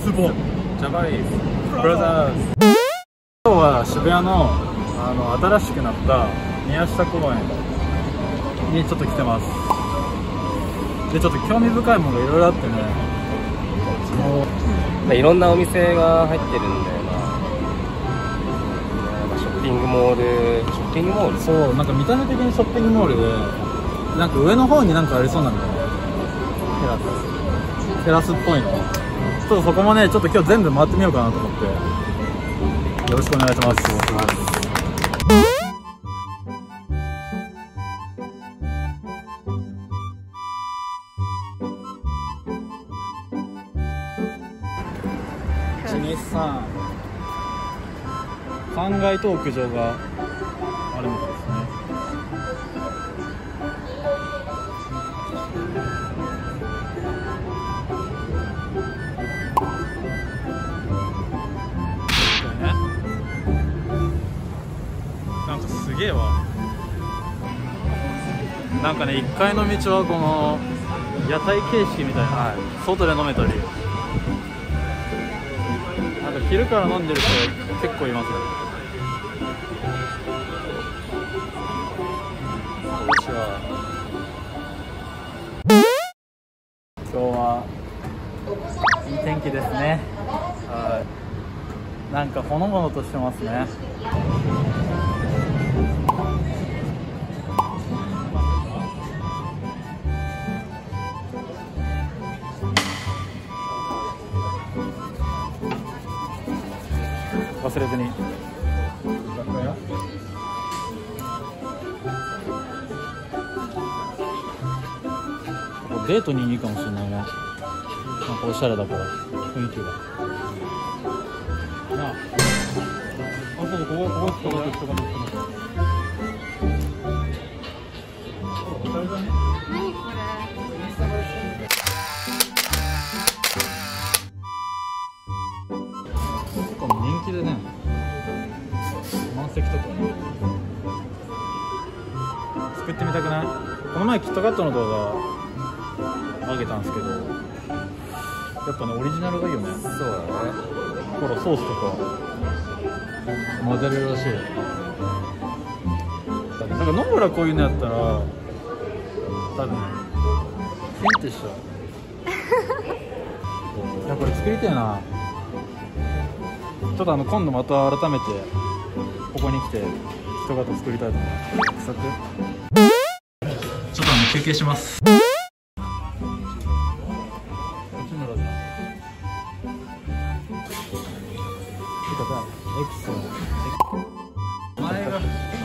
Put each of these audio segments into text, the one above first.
ズボンジャパニーズブラザーズ。 今日は渋谷の新しくなった宮下公園にちょっと来てます。でちょっと興味深いものがいろいろあってね、 いろんなお店が入ってるんで、ショッピングモール、 そう、なんか見た目的にショッピングモールで、なんか上の方になんかありそうなんだよね、テラスっぽいの。ちょっとそこもね、ちょっと今日全部回ってみようかなと思って、よろしくお願いします。3階と屋上があるみたいですね。なんかすげえわ。なんかね、1階の道はこの屋台形式みたいな、外で飲めたり、なんか昼から飲んでる人結構いますね。今日はいい天気ですね。なんかほのぼのとしてますね。忘れずに。デートにいいかもしれないね。なんかおしゃれだから雰囲気が。なあ、そうそう、ここ人が。何これ。結構人気でね、満席とか作ってみたくない？この前キットカットの動画あげたんですけど、やっぱね、オリジナルがいいよね。 そうだね。 ほら、ソースとか混ぜれるらしい。なんか飲むらこういうのやったら多分ヒンってしちゃう。いや、これ作りたいな。ちょっと今度また改めてここに来て人型作りたいと思います。ちょっと休憩します。前が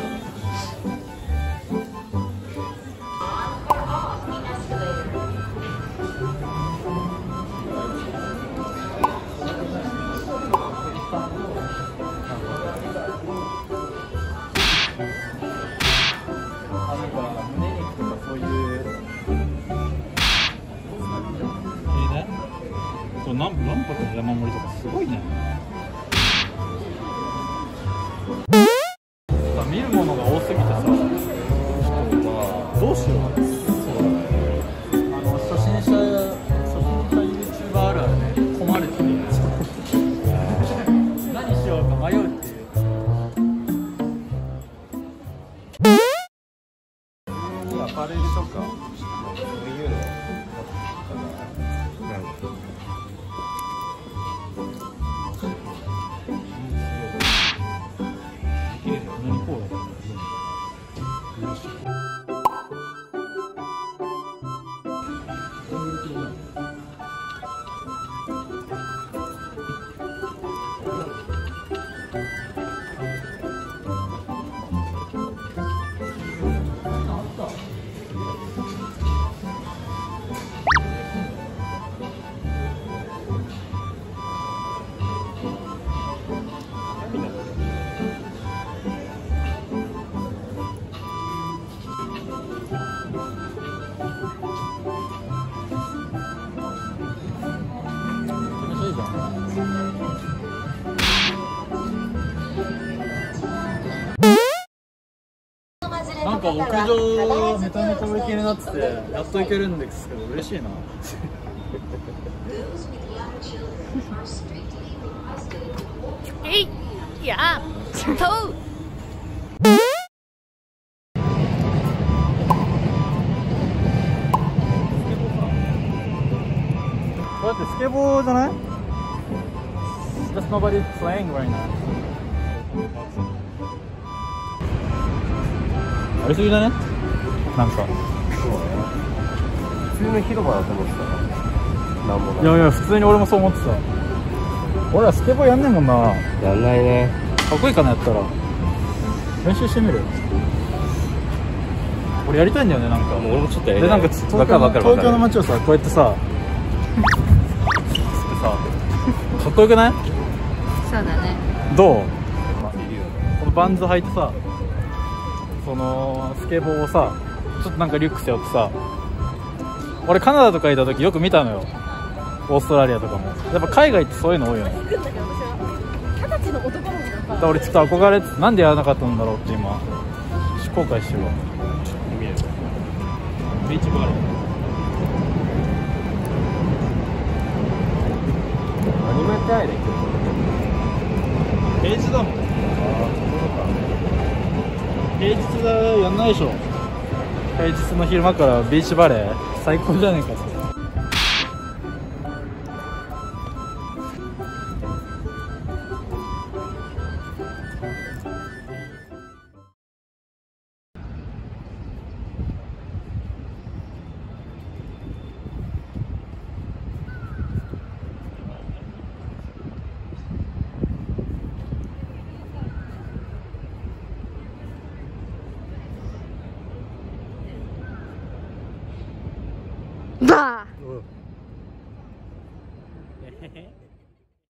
胸肉とかそういうね、そう、卵白の山盛りとかすごいね。見るものが多すぎてさ、どうしよう。初心者 YouTuber あるあるね、困るっていう何しようか迷うっていう。アパレルとかそういうのなんか屋上めちゃめちゃ売り切れになってて、やっと行けるんですけど嬉しいな。 えい、いや、とう。 これだってスケボーじゃない？ Just nobody playing right now. ありすぎだね。なんか。 普通の広場だと思ってた。なんもない。 いやいや、普通に俺もそう思ってた。俺らスケボーやんねえもんな。 やんないね。 かっこいいかな、やったら。練習してみる？俺やりたいんだよね、なんか。 もう俺もちょっとやりで、 たい。 なんか東京の街をさ、こうやってさ、かっこよくない？ そうだね。 どう？このバンズ履いてさ、そのスケボーをさ、ちょっとなんかリュック背負ってさ、俺カナダとかいた時よく見たのよ。オーストラリアとかも。やっぱ海外ってそういうの多いよね。 行くんだけど、私は20歳の男の子がだから俺ちょっと憧れて、なんでやらなかったんだろうって今後悔してるわ。ビーチバレー。 何もやってないね、 平日だもん。平日だやんないでしょ。平日の昼間からビーチバレー最高じゃねえか。 バー。